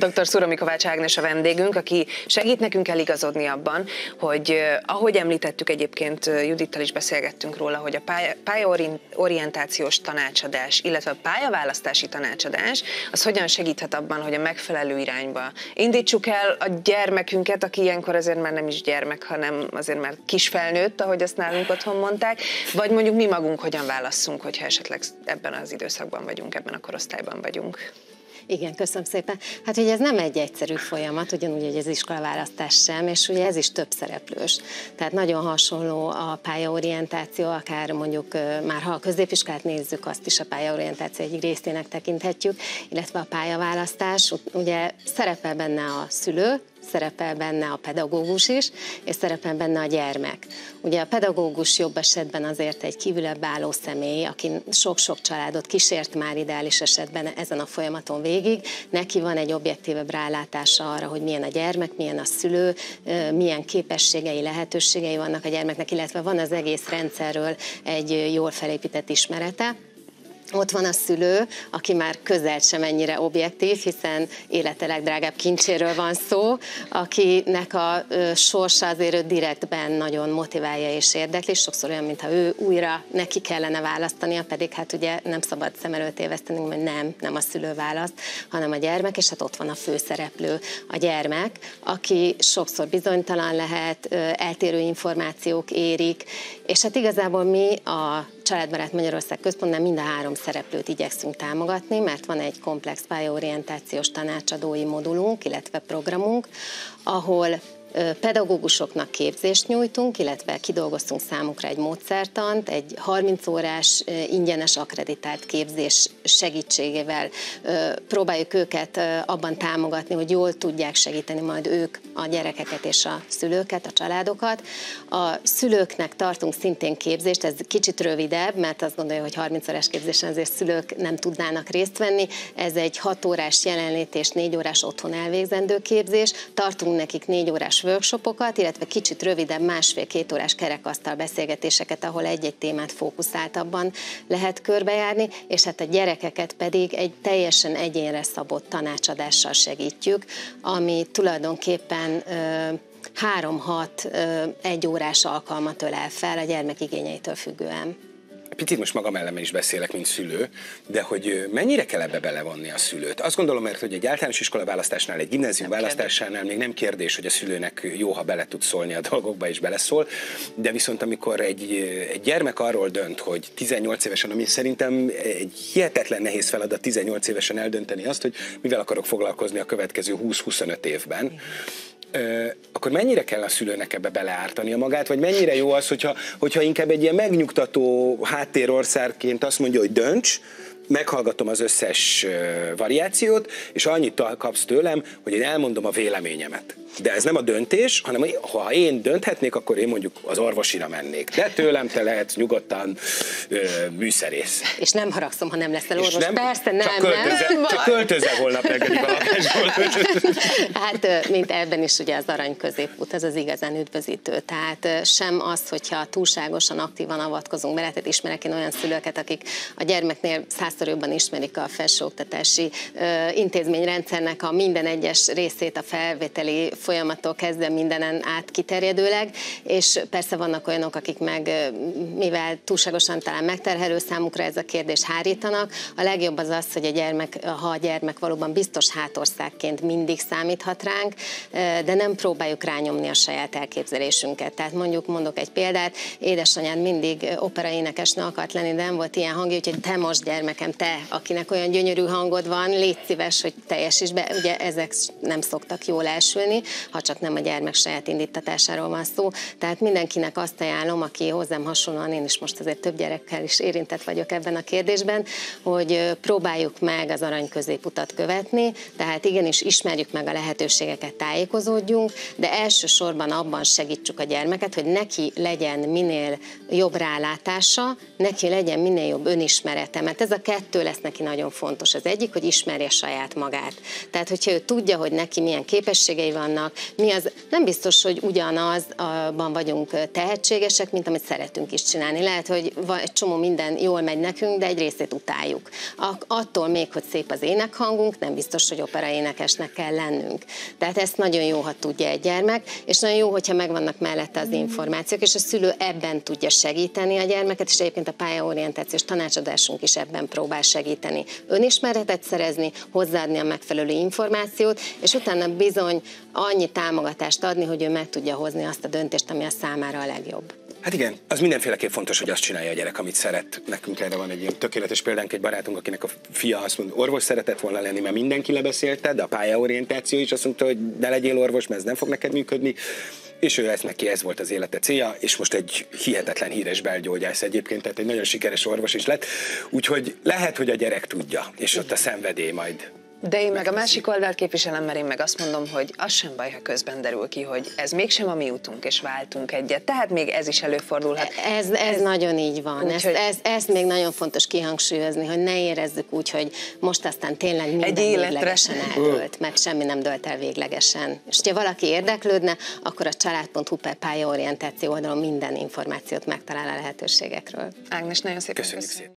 Dr. Szurami Kovács Ágnes a vendégünk, aki segít nekünk eligazodni abban, hogy ahogy említettük egyébként, Judittal is beszélgettünk róla, hogy a pályaorientációs tanácsadás, illetve a pályaválasztási tanácsadás, az hogyan segíthet abban, hogy a megfelelő irányba indítsuk el a gyermekünket, aki ilyenkor azért már nem is gyermek, hanem azért már kisfelnőtt, ahogy azt nálunk otthon mondták, vagy mondjuk mi magunk hogyan válasszunk, hogyha esetleg ebben az időszakban vagyunk, ebben a korosztályban vagyunk. Igen, köszönöm szépen. Hát ugye ez nem egy egyszerű folyamat, ugyanúgy, hogy az iskolaválasztás sem, és ugye ez is több szereplős. Tehát nagyon hasonló a pályaorientáció, akár mondjuk már ha a középiskolát nézzük, azt is a pályaorientáció egyik részének tekinthetjük, illetve a pályaválasztás, ugye szerepel benne a szülő, szerepel benne a pedagógus is, és szerepel benne a gyermek. Ugye a pedagógus jobb esetben azért egy kívülebb álló személy, aki sok-sok családot kísért már ideális esetben ezen a folyamaton végig, neki van egy objektívebb rálátása arra, hogy milyen a gyermek, milyen a szülő, milyen képességei, lehetőségei vannak a gyermeknek, illetve van az egész rendszerről egy jól felépített ismerete. Ott van a szülő, aki már közel sem ennyire objektív, hiszen élete legdrágább kincséről van szó, akinek a sorsa azért őt direktben nagyon motiválja és érdekli, sokszor olyan, mintha ő újra neki kellene választania, pedig hát ugye nem szabad szem előtt évesztenünk, hogy nem a szülő választ, hanem a gyermek, és hát ott van a főszereplő, a gyermek, aki sokszor bizonytalan lehet, eltérő információk érik, és hát igazából mi a Családbarát Magyarország Központnál mind a három szereplőt igyekszünk támogatni, mert van egy komplex pályaorientációs tanácsadói modulunk, illetve programunk, ahol pedagógusoknak képzést nyújtunk, illetve kidolgoztunk számukra egy módszertant, egy 30 órás ingyenes akkreditált képzés segítségével próbáljuk őket abban támogatni, hogy jól tudják segíteni majd ők a gyerekeket és a szülőket, a családokat. A szülőknek tartunk szintén képzést, ez kicsit rövidebb, mert azt gondolja, hogy 30 órás képzésen azért szülők nem tudnának részt venni. Ez egy 6 órás jelenlét és 4 órás otthon elvégzendő képzés. Tartunk nekik 4 órás workshopokat, illetve kicsit rövidebb, 1,5-2 órás kerekasztal beszélgetéseket, ahol egy-egy témát fókuszáltabban lehet körbejárni, és hát a gyerekeket pedig egy teljesen egyénre szabott tanácsadással segítjük, ami tulajdonképpen 3-6 egyórás alkalmat ölel fel a gyermek igényeitől függően. Picit most magam ellen is beszélek, mint szülő, de hogy mennyire kell ebbe belevonni a szülőt? Azt gondolom, mert hogy egy általános iskola választásnál, egy gimnázium választásánál még nem kérdés, hogy a szülőnek jó, ha bele tud szólni a dolgokba, és beleszól, de viszont amikor egy gyermek arról dönt, hogy 18 évesen, ami szerintem egy hihetetlen nehéz feladat 18 évesen eldönteni azt, hogy mivel akarok foglalkozni a következő 20-25 évben, akkor mennyire kell a szülőnek ebbe beleártania magát, vagy mennyire jó az, hogyha inkább egy ilyen megnyugtató háttérországként azt mondja, hogy dönts, meghallgatom az összes variációt, és annyit kapsz tőlem, hogy én elmondom a véleményemet. De ez nem a döntés, hanem ha én dönthetnék, akkor én mondjuk az orvosira mennék. De tőlem te lehetsz nyugodtan műszerész. És nem haragszom, ha nem leszel orvos. Persze nem. Csak költözzel holnap reggelig a lakásból. Hát, mint ebben is ugye az arany középút, ez az igazán üdvözítő. Tehát sem az, hogyha túlságosan aktívan avatkozunk bele, tehát ismerek én olyan szülőket, akik a gyermeknél 100-szor jobban ismerik a felsőoktatási intézményrendszernek a minden egyes részét, a felvételi folyamattól kezdve mindenen át kiterjedőleg, és persze vannak olyanok, akik meg, mivel túlságosan talán megterhelő számukra ez a kérdés, hárítanak. A legjobb az az, hogy ha a gyermek valóban biztos hátországként mindig számíthat ránk, de nem próbáljuk rányomni a saját elképzelésünket. Tehát mondok egy példát, édesanyád mindig operaénekesnő akart lenni, de nem volt ilyen hangja, úgyhogy te most gyermekem, te, akinek olyan gyönyörű hangod van, légy szíves, hogy teljesíts be. Ugye ezek nem szoktak jól elsülni, ha csak nem a gyermek saját indítatásáról van szó. Tehát mindenkinek azt ajánlom, aki hozzám hasonlóan, én is most azért több gyerekkel is érintett vagyok ebben a kérdésben, hogy próbáljuk meg az arany középutat követni, tehát igenis ismerjük meg a lehetőségeket, tájékozódjunk, de elsősorban abban segítsük a gyermeket, hogy neki legyen minél jobb rálátása, neki legyen minél jobb önismerete, mert ez a kettő lesz neki nagyon fontos. Az egyik, hogy ismerje saját magát. Tehát, hogyha ő tudja, hogy neki milyen képességei vannak, vannak, nem biztos, hogy ugyanazban vagyunk tehetségesek, mint amit szeretünk is csinálni. Lehet, hogy egy csomó minden jól megy nekünk, de egy részét utáljuk. Attól még, hogy szép az énekhangunk, nem biztos, hogy operaénekesnek kell lennünk. Tehát ezt nagyon jó, ha tudja egy gyermek, és nagyon jó, hogyha megvannak mellette az információk, és a szülő ebben tudja segíteni a gyermeket, és egyébként a pályaorientációs tanácsadásunk is ebben próbál segíteni. Önismeretet szerezni, hozzáadni a megfelelő információt, és utána bizony annyi támogatást adni, hogy ő meg tudja hozni azt a döntést, ami a számára a legjobb. Hát igen, az mindenféleképp fontos, hogy azt csinálja a gyerek, amit szeret. Nekünk erre van egy ilyen tökéletes példánk, egy barátunk, akinek a fia azt mondta, orvos szeretett volna lenni, mert mindenki lebeszélte, de a pályaorientáció is azt mondta, hogy ne legyél orvos, mert ez nem fog neked működni. És ő neki ez volt az élete célja, és most egy hihetetlen híres belgyógyász egyébként, tehát egy nagyon sikeres orvos is lett. Úgyhogy lehet, hogy a gyerek tudja, és ott a szenvedély majd. De én meg a másik oldalt képviselem, mert én meg azt mondom, hogy az sem baj, ha közben derül ki, hogy ez mégsem a mi útunk, és váltunk egyet. Tehát még ez is előfordulhat. Ez nagyon így van. Úgyhogy... Ezt még nagyon fontos kihangsúlyozni, hogy ne érezzük úgy, hogy most aztán tényleg minden véglegesen eldőlt, mert semmi nem dölt el véglegesen. És ha valaki érdeklődne, akkor a család.hu/pályaorientáció oldalon minden információt megtalál a lehetőségekről. Ágnes, nagyon szépen köszönjük.